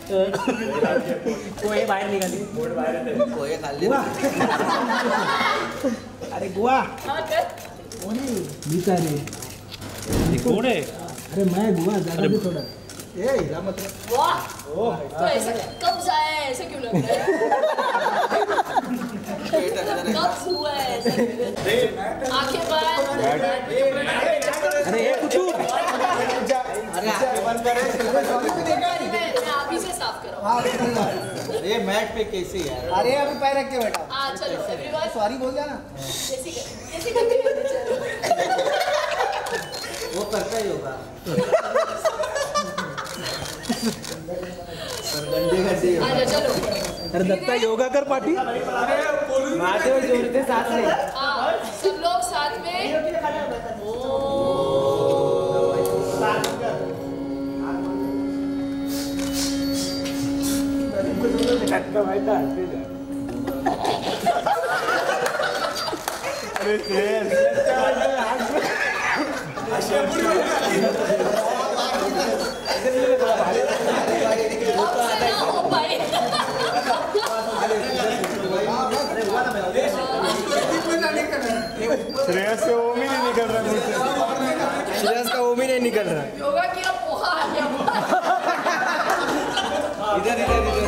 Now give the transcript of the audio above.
पोहे बाहेर निघाली. पोहे खाल्ले. अरे गोवा. कोण आहे? मी का रे? कोण आहे? अरे मैं गोवा ज्यादा भी थोड़ा. ए हिला मत. वाह. तो ऐसा कब जाए ऐसा क्यों लगता है? कब हुआ है ऐसा? आंखें बंद. अरे ये कुछ. अरे आंखें बंद करे. मैं आप ही से साफ कराऊं. ये मैट पे कैसे यार? अरे अभी पैर रख के बैठा. हाँ चलो एवरीवन. सॉरी बोल जाना. कैसी करके चलो. वो करता ही होगा. आजा चलो. अरे दत्ता योगा कर पाटी. माझे जोर से साथ में. हाँ सब लोग साथ में. श्रेयस का ओम ही नहीं निकल रहा मुझसे. श्रेयस का ओम ही नहीं निकल रहा. योगा किया पोहा आ गया. इधर इधर इधर.